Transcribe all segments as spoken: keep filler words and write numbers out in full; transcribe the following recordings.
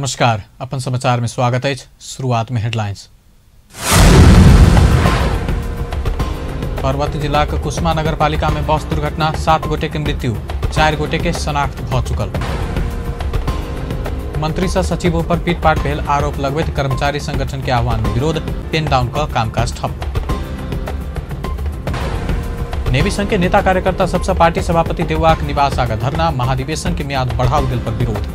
नमस्कार, अपन समाचार में स्वागत है। शुरुआत में हेडलाइंस। पर्वत जिला के कुसमा नगरपालिका में बस दुर्घटना, सात गोटे के मृत्यु, चार गोटे के शनाख्त भ चुकल। मंत्री सह सचिवों पर पीटपाट भेल आरोप लगबैत कर्मचारी संगठन के आह्वान में विरोध, पेन डाउन का कामकाज ठप। नेवी संघ के नेता कार्यकर्ता सबसे पार्टी सभापति देववाक निवास आगा धरना, महाधिवेशन के म्याद बढ़ाओ गेल पर विरोध।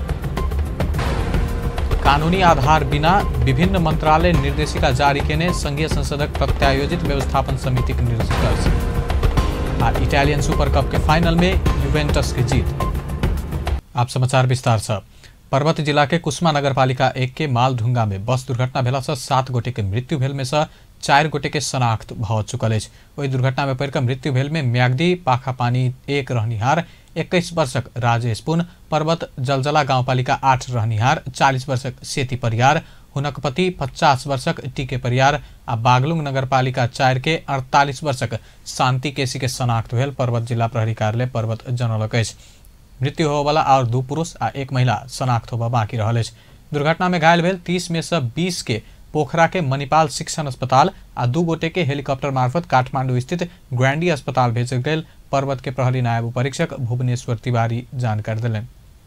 कानूनी आधार बिना विभिन्न मंत्रालय निर्देशिका जारी केने संघीय संसदक प्रत्यायोजित व्यवस्थापन समिति के निर्देश। और इटालियन सुपर कप के फाइनल में यूवेंटस की जीत। आप समाचार विस्तार से। पर्वत जिला के कुसमा नगरपालिका एक के मालढुंगा में बस दुर्घटना भेला से सात गोटे के मृत्यु भेल में से चार गोटे के शनाख्त भ चुकल अछि। ओहि दुर्घटना में पड़ि मृत्यु भेल में म्याग्दी पाखापानी एक रहनिहार इक्कीस वर्षक राजेश पुन, पर्वत जलजला गाउँपालिका आठ रहनिहार चालीस वर्षक सेती परियार, हुनक पति पचास वर्षक टीके परियार आ बागलुङ नगरपालिका चार के अड़तालीस वर्षक शान्ति केसी के शनाख्त भेल पर्वत जिला प्रहरी कार्यालय पर्वत जनौलक अछि। मृत्यु होबवाला और दू पुरुष आ एक महिला शनाख्त होबा बाँकी रहल अछि। दुर्घटना में घायल भेल तीस में से बीस के पोखरा के मणिपाल शिक्षण अस्पताल आ दू गोटे के हेलीकॉप्टर मार्फत काठमांडू स्थित ग्रैंडी अस्पताल भेजल गेल पर्वत के प्रहरी नायब उपरीक्षक भुवनेश्वर तिवारी जानकारी दिलन।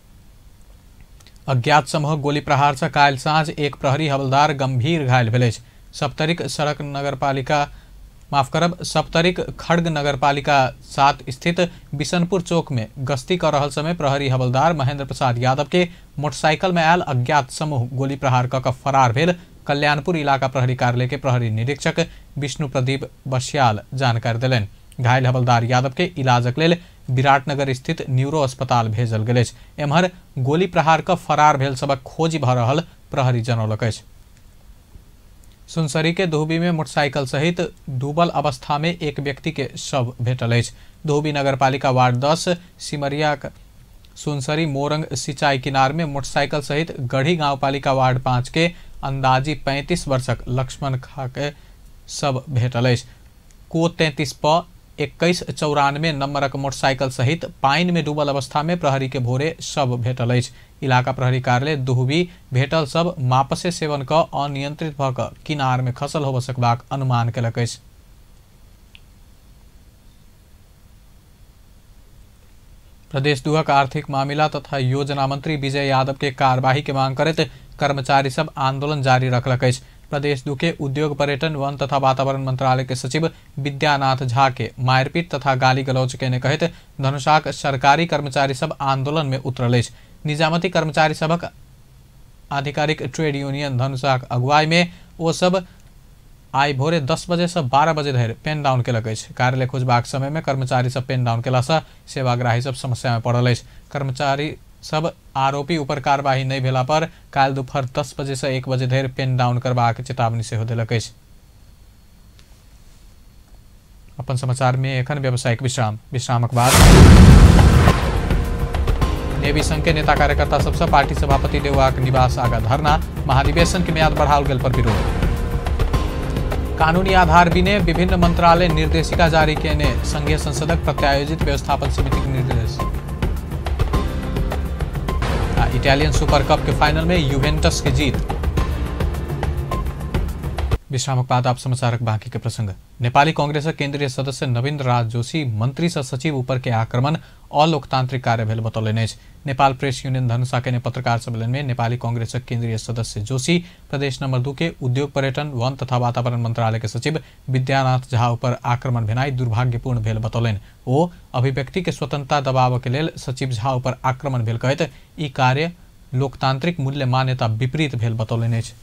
अज्ञात समूह गोली प्रहार से काल्हि साँझ एक प्रहरी हवलदार गंभीर घायल भेल अछि। सप्तरिक सड़क नगरपालिका माफ करब सप्तरिक खड़ग नगरपालिका सात स्थित बिशनपुर चौक में गश्ती कर रहल समय प्रहरी हवलदार महेंद्र प्रसाद यादव के मोटरसाइकिल में आयल अज्ञात समूह गोली प्रहार क फरार भेल कल्याणपुर इलाका प्रहरी कार्यालय के प्रहरी निरीक्षक विष्णु प्रदीप बस्याल जानकारी दिलन। घायल हवलदार यादव के इलाजक लेल विराटनगर स्थित न्यूरो अस्पताल भेजल गेल अछि। एम्हर गोली प्रहार क फरार भेल सबक खोजी भ रहल प्रहरी जनौलक अछि। सुनसरी के दोहबी में मोटरसाइकिल सहित डूबल अवस्था में एक व्यक्ति के शव भेटल अछि। दोहबी नगरपालिका वार्ड दस सिमरिया सुनसरी मोरंग सिंचाई किनार में मोटरसाइकिल सहित गढ़ी गांवपालिका वार्ड पाँच के अंदाजी पैंतीस वर्षक लक्ष्मण खा के शव भेटल अछि। को तैंतीस प इक्कीस चौरानवे नंबरक मोटरसाइकिल सहित पाइन में डूबल अवस्था में प्रहरी के भोरे शव भेटल अछि। इलाका प्रहरी कार्यालय दुहबी भेटल शव मापसे सेवन क अनियंत्रित भ क किनार में खसल होब सकबाक अनुमान केलक अछि। प्रदेश दुहक आर्थिक मामिला तथा योजना मंत्री विजय यादव के कार्यवाही के मांग करैत कर्मचारी सब आंदोलन जारी रखलक अछि। प्रदेश दू के उद्योग पर्यटन वन तथा वातावरण मंत्रालय के सचिव विद्यानाथ झा के मारपीट तथा गाली गलौज केने कहैत धनुषाक सरकारी कर्मचारी सब आंदोलन में उतरल अछि। निजामती कर्मचारी सबक आधिकारिक ट्रेड यूनियन धनुषाक अगुवाई में ओ सब आई भोरे दस बजे से बारह बजे धरि पेन डाउन केलक अछि। कार्यालय खोजबाक समय में कर्मचारी सब पेन डाउन केला से सेवाग्राही सब समस्या में पड़ल अछि। कर्मचारी सब आरोपी ऊपर कार्यवाही नहीं भेला पर काल्हि दोपहर दस बजे से एक बजे धरि पेन डाउन करबाक चेतावनी सेहो देलक अछि। अपन समाचार में एखन व्यावसायिक विश्राम विश्रामक बाद नेवी संघ के नेता कार्यकर्ता सबसे पार्टी सभापति देववाक निवास आगा धरना, महाधिवेशन के म्याद बढ़ाओल गेल पर विरोध। कानूनी आधार बिने विभिन्न मंत्रालय निर्देशिका जारी केने संघीय संसदक प्रत्यायोजित व्यवस्थापन समिति के निर्देश। इटालियन सुपर कप के फाइनल में यूवेंटस की जीत। विश्रामक बाद आप समाचारक बाकी के प्रसंग। नेपाली कांग्रेस केंद्रीय सदस्य नवीन्द्र राज जोशी मंत्री सह सचिव ऊपर के आक्रमण अलोकतांत्रिक कार्य भेल बतौलनि अछि। नेपाल प्रेस यूनियन धनुषा के पत्रकार सम्मेलन में नेपाली कांग्रेस केंद्रीय सदस्य जोशी प्रदेश नंबर दू के उद्योग पर्यटन वन तथा वातावरण मंत्रालय के सचिव विद्यानाथ झा ऊपर आक्रमण भेनाई दुर्भाग्यपूर्ण भेल बतौलनि। ओ अभिव्यक्ति के स्वतंत्रता दबाव के लेल सचिव झा ऊपर आक्रमण भेल कहैत ई कार्य लोकतांत्रिक मूल्य मान्यता विपरीत भेल बतौलनि अछि।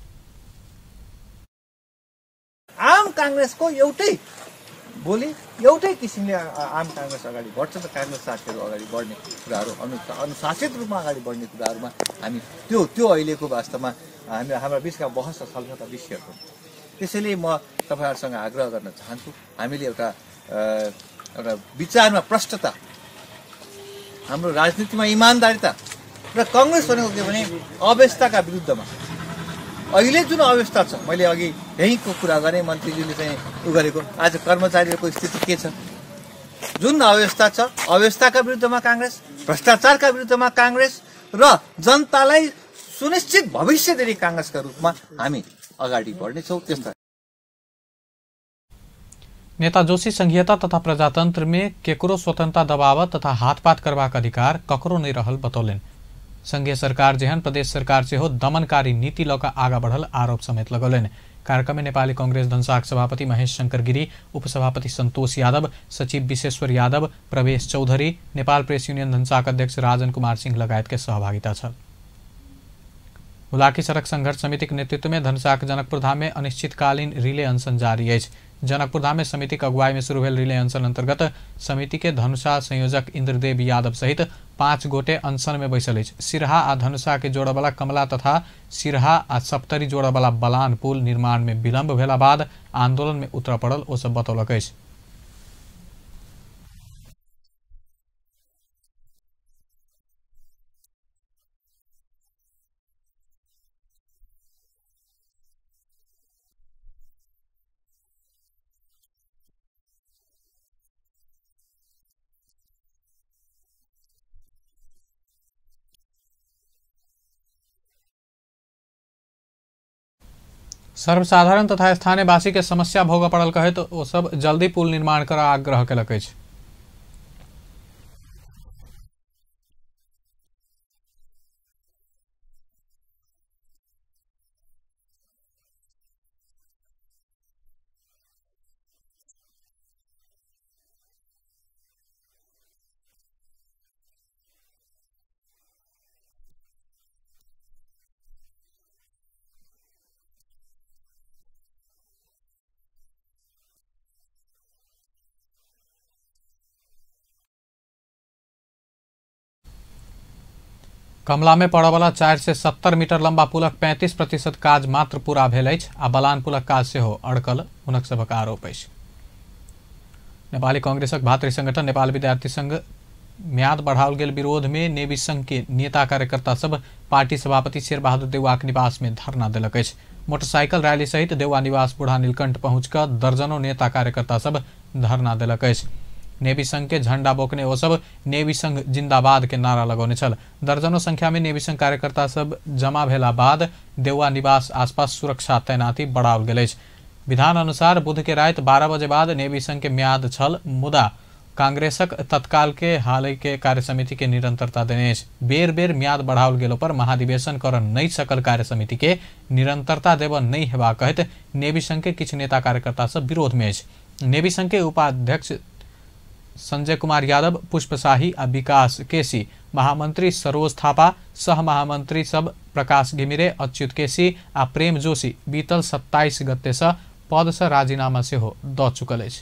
आम कांग्रेस को एउटै बोली एउटै किसिमले आम कांग्रेस अगाडि बढ्छ त कांग्रेस साथीहरू अगाडि बढ्ने कुराहरू अनुशासित रूपमा अगाडि बढ्ने कुराहरूमा हामी त्यो त्यो अहिलेको वास्तवमा हामी हाम्रा बिचका बहस र छलफलका विषयहरू। त्यसैले म तपाईहरुसँग आग्रह गर्न चाहन्छु, हामीले एउटा एउटा विचारमा प्रष्टता, हाम्रो राजनीतिमा इमानदारीता र कांग्रेस भनेको के भने अव्यवस्थाका विरुद्धमा अहिले जुन अवस्था छ, मैले अघि यहीँको कुरा गरेँ, मन्त्रीजीले चाहिँ उ गरेको, आज कर्मचारीहरूको स्थिति के छ, जुन अवस्था छ, अवस्थाका विरुद्धमा कांग्रेस, भ्रष्टाचारका विरुद्धमा कांग्रेस र जनतालाई सुनिश्चित भविष्यदेखि काङ्ग्रेसका रूपमा हामी अगाडि बढ्नेछौँ। त्यस्ता नेता जोशी संघीयता तथा प्रजातंत्र में केकरो स्वतंत्रता दबावत तथा हाथपात करबाक अधिकार ककरो नहीं रहल बतौलन। संघीय सरकार जेहन प्रदेश सरकार से हो दमनकारी नीति लौका आगा बढ़ल आरोप समेत लगौलन। कार्यक्रम में नेपाली कांग्रेस धनसाक सभापति महेश शंकर गिरी, उपसभापति संतोष यादव, सचिव विश्वेश्वर यादव, प्रवेश चौधरी, नेपाल प्रेस यूनियन धनसाक अध्यक्ष राजन कुमार सिंह लगायत के सहभागिता छ। हुलाकी सड़क संघर्ष समिति के नेतृत्व में धनसाक जनकपुर धाम में अनिश्चितकालीन रिले अनशन जारी है। जनकपुर धाम में समिति की अगुवाई में शुरू भेल रिले अनशन अंतर्गत समिति के धनुषा संयोजक इंद्रदेव यादव सहित पांच गोटे अनशन में बैसल अछि। सिरहा आ धनुषा के जोड़ वाला कमला तथा सिरहा आ सप्तरी जोड़ वाला बलान पुल निर्माण में विलंब भेला बाद आंदोलन में उतर पड़ल ओ सब बतौलक अछि। सर्वसाधारण तथा स्थानीय वासी के समस्या भोग पड़ल कहे तो वो सब जल्दी पुल निर्माण कर आग्रह कलक अछि। कमला में पड़ वाला चार से सत्तर मीटर लंबा पुलक पैंतीस प्रतिशत काज मात्र पूरा भेल अछि आ बलान पुलक काज से हो अड़कल हुनक सभक आरोप अछि। नेपाली कांग्रेसक भातृ संगठन नेपाल विद्यार्थी संघ म्याद बढ़ाओल गेल विरोध में नेवी संघ के नेता कार्यकर्ता सब पार्टी सभापति शेर बहादुर देउवाक निवास में धरना देलक अछि। मोटरसाइकिल रैली सहित देउवा निवास बूढ़ा नीलकंठ पहुंचकर दर्जनों नेता कार्यकर्ता सब धरना देलक अछि। नेवी संघ के झंडा बोकने वो सब नेवी संघ जिंदाबाद के नारा लगौने छल। दर्जनों संख्या में नेवी संघ कार्यकर्ता सब जमा भेला बाद देउवा निवास आसपास सुरक्षा तैनाती बढ़ाओल गेल अछि। विधान अनुसार बुध के रात बारह बजे बाद नेवी संघ के म्याद छल, मुदा कांग्रेसक तत्काल के हाल के कार्य समिति के निरंतरता देने अछि। बेर बेर म्याद बढ़ाओल गेलो पर महाधिवेशन कर नहीं सकल कार्य समिति के निरंतरता देव नहीं हेबा कहत नेवी संघ के किछु नेता कार्यकर्ता सब विरोध में अछि। नेवी संघ के उपाध्यक्ष संजय कुमार यादव, पुष्प शाही आ विकास केसी, महामंत्री सरोज थापा, सह महामंत्री सब प्रकाश घिमिरे, अच्युत केसी आ प्रेम जोशी बीतल सत्ताईस गते से पद से राजीनामा से हो द चुकल अछि।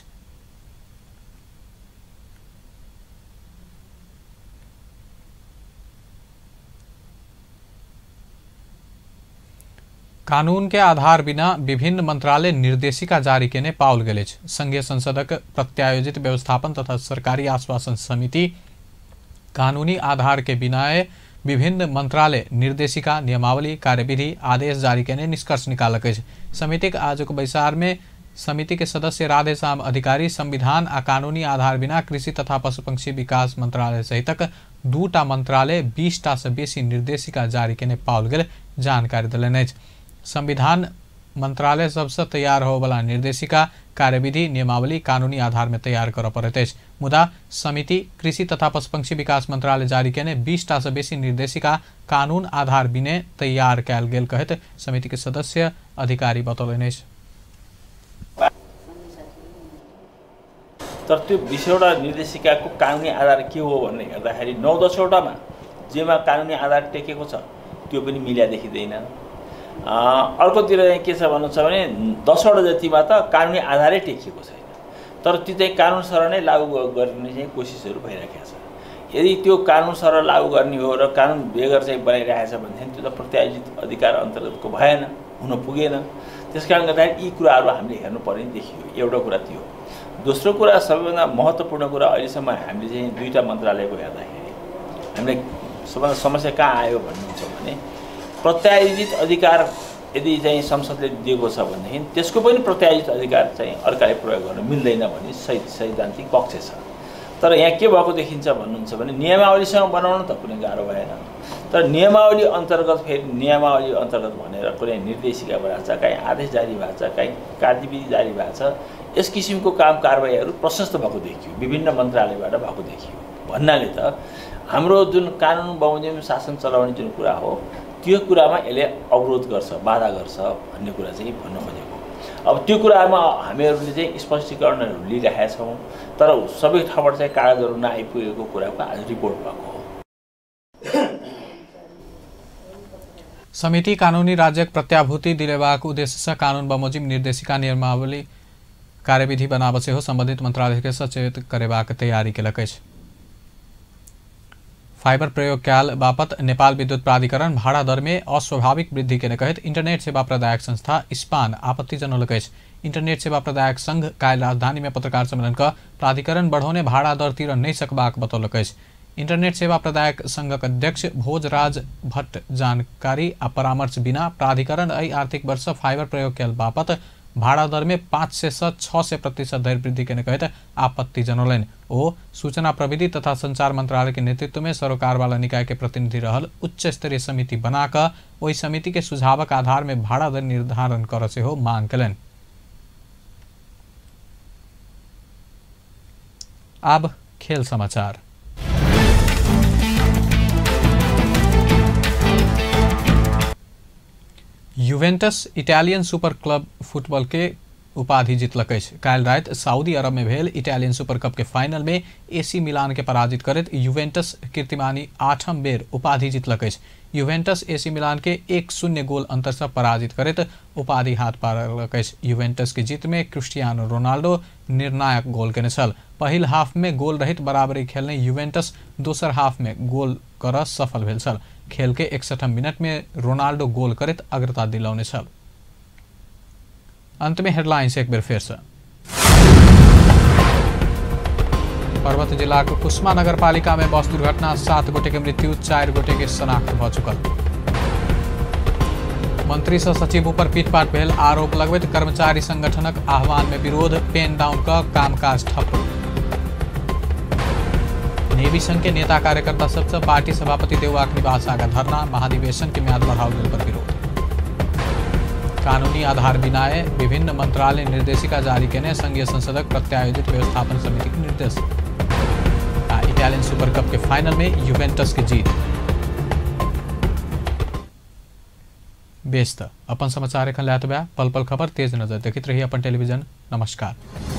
कानून के आधार बिना विभिन्न मंत्रालय निर्देशिका जारी केने पाओल गेल अछि। संघीय संसदक प्रत्यायोजित व्यवस्थापन तथा सरकारी आश्वासन समिति कानूनी आधार के बिना विभिन्न मंत्रालय निर्देशिका, नियमावली, कार्यविधि, आदेश जारी केने निष्कर्ष निकालक अछि। समितिक आजुक बैसार में समिति के सदस्य राधेश्याम अधिकारी संविधान आ कानूनी आधार बिना कृषि तथा पशुपक्षी विकास मंत्रालय सहितक दूटा मंत्रालय बीसटा से बेसी निर्देशिका जारी केने पाओल गेल जानकारी देलनि अछि। संविधान मंत्रालय सबसे तैयार हो वाला निर्देशिका, कार्यविधि, नियमावली कानूनी आधार में तैयार कर पड़ैत अछि। मुदा समिति कृषि तथा पशुपक्षी विकास मंत्रालय जारी केने बीसटा से बेसी निर्देशिका कानून आधार बिने तैयार कयल गेल कहत समिति के सदस्य अधिकारी बतौलनि अछि। तर त्यो बीसवटा निर्देशिकाको कानुनी आधार के हो भन्ने हेर्दाखेरि नौ दसवटामा जेमा कानुनी आधार टेकेको छ त्यो पनि मिल्या देखिँदैन। अर्कोतिर चाहिँ के छ भन्नु छ भने दसवटा जतिमा त कानुनी आधारै टेकिएको छैन, तर त्यो चाहिँ कानुन सरह नै लागू गर्ने चाहिँ कोसिसहरू भइरहेको छ। यदि त्यो कानुन सरह लागू गर्ने हो र कानुन बेगर चाहिँ बनाइरहेको छ भनेदेखि त्यो त प्रत्यायोजित अधिकार अन्तर्गतको भएन, हुन पुगेन। त्यसकारण गर्दाखेरि यी कुराहरू हामीले हेर्नुपर्ने देखियो। एउटा कुरा त्यो। दोस्रो कुरा, सबैभन्दा महत्त्वपूर्ण कुरा, अहिलेसम्म हामीले चाहिँ दुईवटा मन्त्रालयको हेर्दाखेरि हामीलाई सबभन्दा समस्या कहाँ आयो भन्नुहुन्छ भने प्रत्यायोजित अधिकार यदि चाहिँ संसदले दिएको छ भनेदेखि त्यसको पनि प्रत्यायोजित अधिकार चाहिँ अर्काले प्रयोग गर्न मिल्दैन भन्ने सैद्धान्तिक पक्ष छ। तर यहाँ के भएको देखिन्छ भन्नुहुन्छ भने नियमावलीसँग बनाउन त कुनै गाह्रो भएन, तर नियमावली अन्तर्गत फेरि नियमावली अन्तर्गत भनेर कुनै निर्देशिका भएको छ, कहीँ आदेश जारी भएको छ, कहीँ कार्यविधि जारी भएको छ, यस किसिमको काम कारबाहीहरू प्रशस्त भएको देखियो, विभिन्न मन्त्रालयबाट भएको देखियो भन्नाले त हाम्रो जुन कानुन बमोजिम शासन चलाउने जुन कुरा हो त्यो कुरामा यसले अवरोध गर्छ, बाधा गर्छ भन्ने कुरा चाहिँ भन्न खोजेको। अब त्यो कुरामा हामीहरूले चाहिँ स्पष्टीकरणहरू लिइरहेका छौँ, तर सबै ठाउँबाट चाहिँ कागजहरू नआइपुगेको कुराको आज रिपोर्ट भएको हो। समिति कानुनी राज्यक प्रत्याभूति दिलेबाको उद्देश्य कानुन बमोजिम निर्देशिका नियमावली कार्यविधि बनावसे हो संबंधित मंत्रालय के सचेत करेबाक तैयारी केलकै छ। फाइबर प्रयोग क्याल बापत नेपाल विद्युत प्राधिकरण भाड़ा दर में अस्वाभाविक वृद्धि के कहित इंटरनेट सेवा प्रदायक संस्था इस्पान आपत्ति जनौलकै छ। इंटरनेट सेवा प्रदायक संघ काल राजधानी में पत्रकार सम्मेलन का प्राधिकरण बढ़ाउने भाड़ा दर तिर नहीं सकबाक बतौलकै छ। इंटरनेट सेवा प्रदायक संघक अध्यक्ष भोजराज भट्ट जानकारी आ परामर्श बिना प्राधिकरण अई आर्थिक वर्ष फाइबर प्रयोग क्याल बापत भाड़ा दर में पाँच सौ से छह सौ प्रतिशत दर वृद्धि के कहित आपत्ति जनौलन। ओ सूचना प्रविधि तथा संचार मंत्रालय के नेतृत्व में सरोकार वाला निकाय के प्रतिनिधि रहल उच्च स्तरीय समिति बनाकर वही समिति के सुझावक आधार में भाड़ा दर निर्धारण कर से हो मांग कलन। अब खेल समाचार। Juventus Italian Super club football के उपाधि जीतलकै छ। काल रात सऊदी अरब में भेल इटालियन सुपर कप के फाइनल में एसी मिलान के पराजित करत यूवेंटस कीर्तिमानी आठम बेर उपाधि जीतलकै छ। यूवेंटस एसी मिलान के एक शून्य गोल अंतर से पराजित करत उपाधि हाथ पारलकै छ। यूवेंटस की जीत में क्रिस्टियानो रोनाल्डो निर्णायक गोल केने छल। पहिल हाफ में गोल रहित बराबरी खेलने यूवेंटस दोसर हाफ में गोल कर सफल भेल छल। खेल के इकसठम मिनट में रोनाल्डो गोल करित अग्रता दिलाउने छल। अंत में हेडलाइंस एक बेर फिर से। पर्वत जिला को कुस्मा नगरपालिका में बस दुर्घटना, सात गोटे के मृत्यु, चार गोटे के शनाख्त भ चुकल। मंत्री से सचिव पर पीटपाट भेल आरोप लगबैत कर्मचारी संगठनक आह्वान में विरोध, पेन डाउन का कामकाज ठप। नेवी संघ के नेता कार्यकर्ता सबसे पार्टी सभापति देववाक निवास आगा धरना, महाधिवेशन के म्याद बढ़ाओ गेल पर विरोध। कानूनी आधार बिनाए विभिन्न मंत्रालय निर्देशिका जारी केने संघीय संसदक प्रत्यायोजित व्यवस्थापन समिति के निर्देश। इटालियन सुपर कप के फाइनल में यूवेंटस की जीत। बेस्त अपन समाचार एखन लात बा पल पल खबर तेज नजर देखित रही अपन टेलीविजन। नमस्कार।